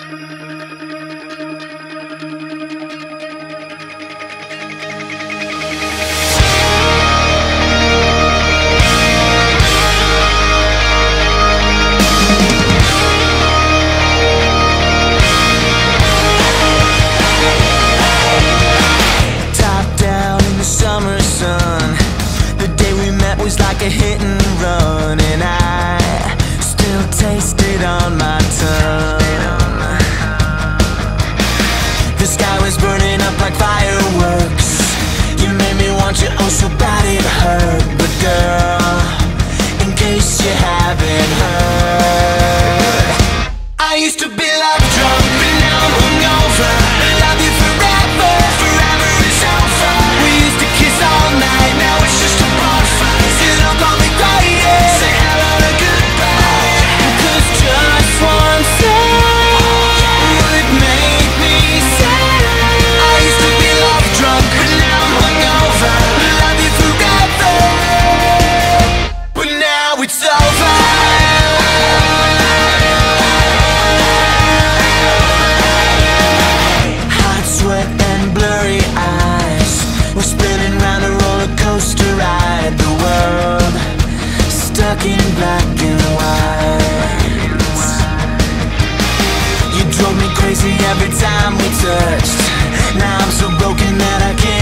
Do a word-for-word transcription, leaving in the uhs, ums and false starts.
Like a hit and run, and I still taste it on my tongue. The sky was burning up like fireworks. You made me want you oh so bad it hurt. But girl, in case you haven't heard, I used to be love drunk, but now I'm hungover. Love you forever, forever is over. We used to kiss all night, now it's just a bonfire. Don't call me quiet, say hello to goodbye. Cause just one thing would make me sad. I used to be love drunk, but now I'm hungover. Love you forever, but now it's over. Hot sweat and blurry eyes, we're spinning round a roller coaster ride. The world stuck in black and white. You drove me crazy every time we touched. Now I'm so broken that I can't